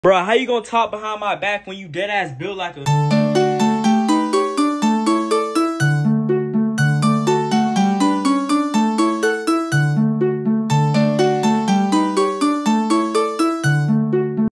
Bro, how you gonna talk behind my back when you dead ass built like a